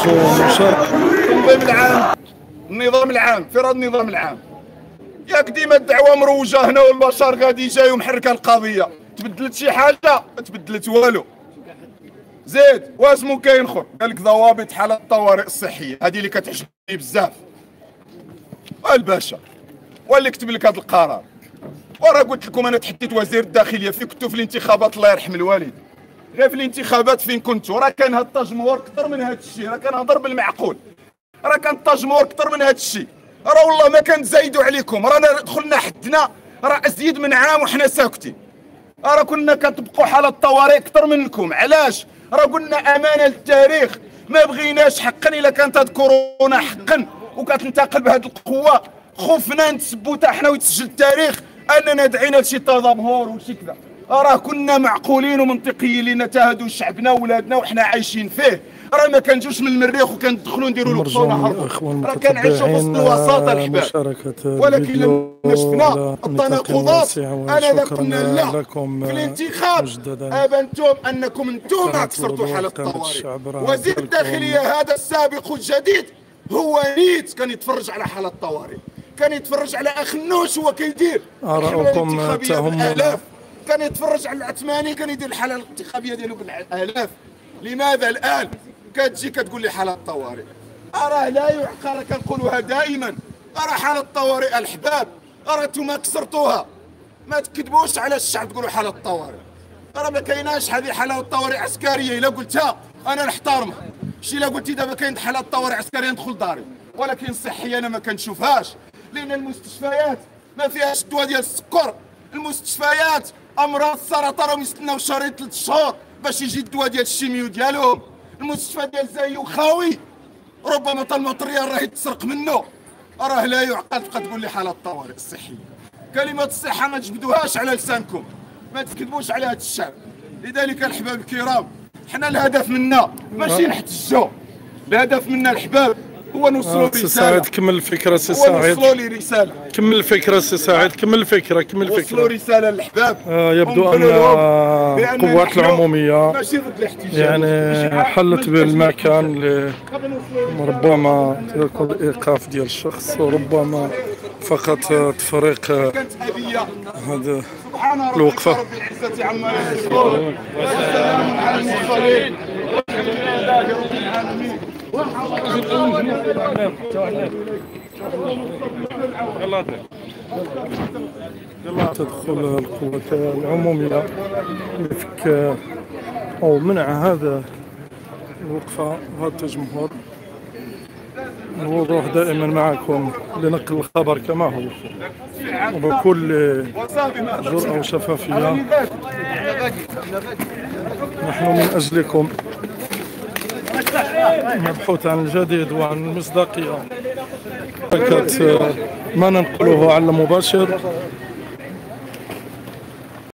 التنظيم العام، النظام العام، فرض النظام العام. ياك ديما الدعوه مروجه هنا والبشر غادي جاي ومحركه القضيه. تبدلت شي حاجه؟ ما تبدلت والو. زيد واسمو كاين اخر قال لك ضوابط حالة الطوارئ الصحيه، هذه اللي كتعجبني بزاف. الباشا واللي كتب لك هذا القرار، وراه قلت لكم انا تحديت وزير الداخليه فين كنتو في الانتخابات، الله يرحم الوالد. غير في الانتخابات فين كنتو؟ راه كان هاد التجمهور كثر من هاد الشيء، راه كنهضر بالمعقول. راه كان التجمهور كثر من هاد الشيء، راه والله ما كنزايدوا عليكم. رانا دخلنا حدنا راه ازيد من عام وحنا ساكتين. راه كنا كنطبقوا حالة الطوارئ اكثر منكم. علاش؟ راه قلنا امانه للتاريخ، ما بغيناش حقا الا كانت هاد كورونا حقا وكتنتقل بهذه القوه، خفنا نتسبوا حتى حنا ويتسجل التاريخ اننا دعينا لشي تظاهر وشي كذا. راه كنا معقولين ومنطقيين لان هادو شعبنا وولادنا وحنا عايشين فيه. راه ما كنجوش من المريخ وكندخلوا نديروا له بطونه حرب، راه كنعيشوا في وسط الوساطه الحباب. ولكن لما شفنا التناقضات انا قلنا لا في الانتخاب ابنتم انكم انتم كسرتوا حاله الطوارئ. وزير الداخليه هذا السابق والجديد هو نيت كان يتفرج على حاله الطوارئ، كان يتفرج على اخنوش هو كيدير آراءكم تهمنا. كان يتفرج على العثماني كان يدير الحاله الانتخابيه ديالو بالالاف. لماذا الان كتجي كتقول لي حاله الطوارئ؟ راه لا يعقل، راه كنقولوها دائما. راه حاله الطوارئ الحباب راه نتوما كسرتوها. ما تكذبوش على الشعب تقولوا حاله الطوارئ. راه ما كايناش هذه حاله الطوارئ عسكريه. الا قلتها انا نحترمها، شي الا قلتي دابا كاين حاله الطوارئ عسكريه ندخل داري. ولكن الصحيه انا ما كنشوفهاش، لان المستشفيات ما فيهاش الدواء ديال السكر. المستشفيات امراض السرطان راهم يستناو شهرين 3 شهور باش يجي الدواء ديال الشيميو ديالهم. المستشفى ديال زايو خاوي، ربما طال المطريال راه يتسرق منه. راه لا يعقل تبقى تقول لي حاله الطوارئ الصحيه. كلمه الصحه ما تجبدوهاش على لسانكم، ما تكذبوش على هذا الشعب. لذلك الحباب الكرام، حنا الهدف منا ماشي نحتجوا، الهدف منا الحباب هو نوصلوا رساله. سعيد كمل الفكره سي سعيد. وصلوا لي رساله. كمل الفكره سي سعيد، كمل الفكره كمل الفكره. وصلوا رساله للحباب. يبدو ان القوات العموميه ماشي ضد الاحتجاج، يعني حلت بالمكان ربما يكون ايقاف ديال الشخص، وربما فقط تفريق هذا الوقفه. عما يصفون وسلام على المرسلين والحمد لله رب العالمين. تدخل القوات العمومية لفك أو منع هذا الوقفة وهذا التجمهور. الوضوح دائما معكم لنقل الخبر كما هو وبكل جرأة وشفافية. نحن من أجلكم نبحث عن الجديد وعن المصداقية. ما ننقله على المباشر